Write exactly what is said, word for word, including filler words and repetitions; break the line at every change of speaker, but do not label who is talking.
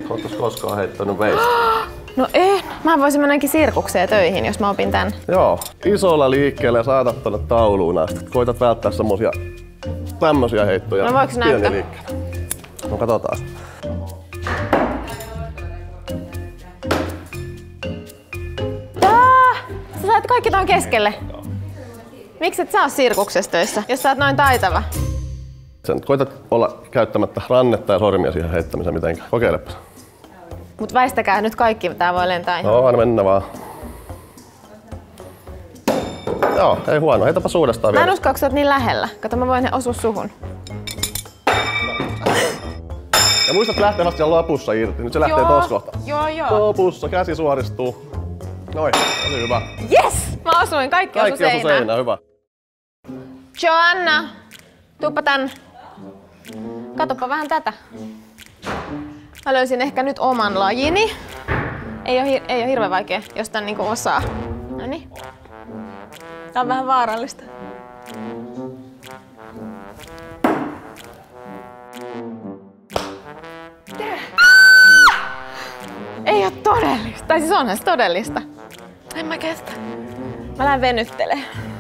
Oottais koskaan heittänyt veistä?
No en. Mä voisin mennäkin sirkukseen töihin, jos mä opin tän.
Joo. Isolla liikkeellä saatat tonne tauluun asti. Koitat välttää semmosia tämmösiä heittoja.
No voiko näyttää?
No katsotaan.
Tää! Sä saat kaikki ton keskelle. Miksi et sä oo sirkuksessa töissä, jos sä oot noin taitava?
Sen koitat olla käyttämättä rannetta ja sormia siihen heittämiseen mitenkään. Kokeilepa.
Mut väistäkää nyt kaikki, tää voi lentää ihan.
No, aina mennä vaan. Joo, ei huono. Heitäpä uudestaan vielä.
Mä en usko, että sä oot niin lähellä. Kato, mä voin ne osua suhun.
Ja muistat lähteä vasta siellä lopussa irti. Nyt se lähtee
Joo.
tossa kohtaa.
Joo, joo.
Lopussa, käsi suoristuu. Noin, oli hyvä.
Yes! Mä osuin, kaikki,
Kaikki
osu
osu
seinään.
seinään, hyvä.
Joanna, tuuppa tänne. Katoppa vähän tätä. Mä löysin ehkä nyt oman lajini. Ei oo, ei oo hirveän vaikea, jos tän niinku osaa. Noniin. Tää on vähän vaarallista. Ei oo todellista. Tai siis onhan se todellista. En mä kestä. Mä lähden venyttelemään.